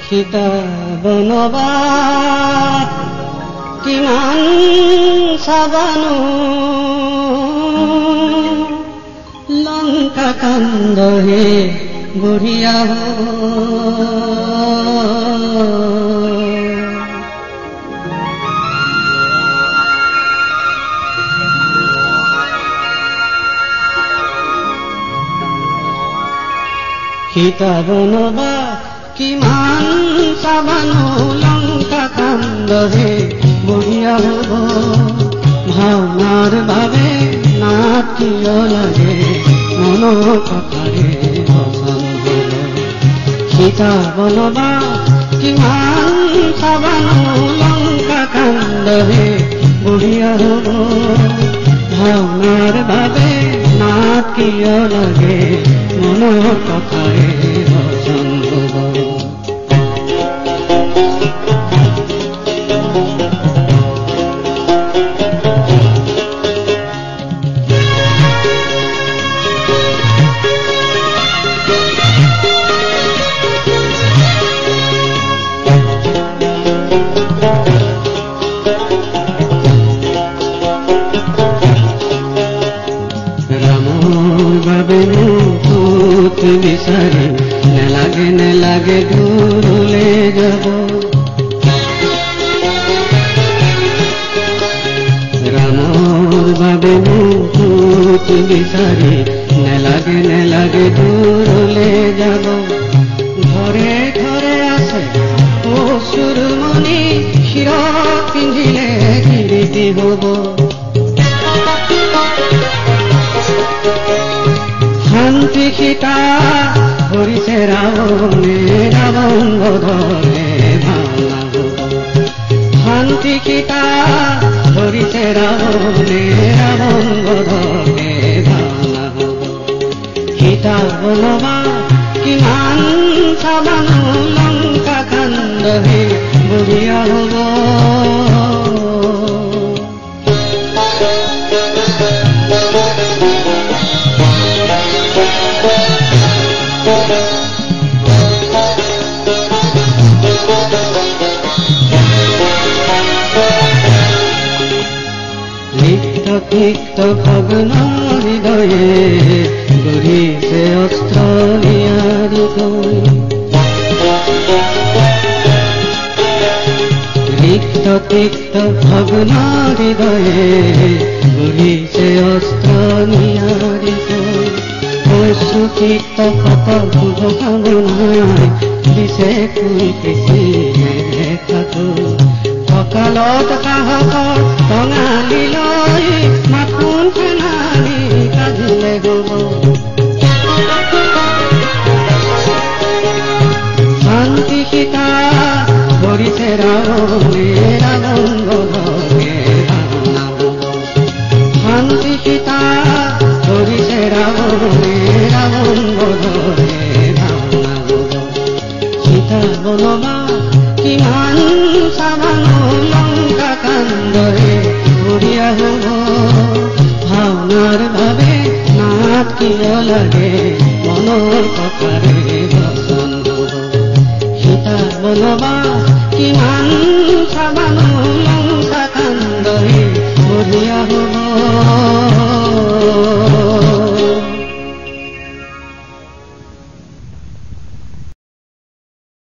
সীতা বনবাস কিমান চাবানো লংকা কান্দহে বুঢ়িয়া সীতা বনবাস কিমান চাবানো লংকা কান্দহে বুঢ়িয়া হব ভাওনাৰ বাবে নাটিয় লাগে মনৰ কথাৰে বচন হব সীতা বনবাস কিমান চাবানো লংকা কান্দহে বুঢ়িয়া হব ভাওনাৰ বাবে নাটিয় লাগে মনৰ কথাৰে বচন হব বিচাৰি নেলাগে নেলাগে দূৰলৈ যাব ৰামৰ বাবে মুকুট বিচাৰি নেলাগে নেলাগে দূৰলৈ যাব ঘৰে ঘৰে আছে অসুৰমণি শিৰ পিন্ধিলে কীৰ্তি হব শান্তি সীতা ধৰিছে ৰাৱণে ৰাৱণ বধৰে ভাওনা হব শান্তি সীতা ধৰিছে ৰাৱণে ৰাৱণ বধৰে ভাওনা হব সীতা বনবাস কিমান চাবানো লংকা কান্দহে বুঢ়িয়া হব তিক্ত ভগ্ন হৃদয়ে গঢ়িছে অস্ত্ৰ নিয়াৰিকৈ ৰিক্ত তিক্ত ভগ্ন হৃদয়ে গঢ়িছে অস্ত্ৰ নিয়াৰিকৈ অশ্ৰুতিক্ত শত শুভ কামনাই দিছে কুই পিছি নেদেখাকৈ সকালত সাহসৰ টঙালি লৈ মাথোন ফেনালি কাজিলে গব শান্তি সীতা ধৰিছে ৰাৱণে ৰাৱণ বধৰে ভাওনা হব শান্তি সীতা ধৰিছে ৰাৱণে ৰাৱণ বধৰে ভাওনা হব সীতা বনবাস কিমান চাবানো লংকা কান্দহে বুঢ়িয়া হব ভাওনাৰ বাবে নাটিয় লাগে মনৰ কথাৰে বচন হব সীতা বনবাস কিমান চাবানো লংকা কান্দহে বুঢ়িয়া হব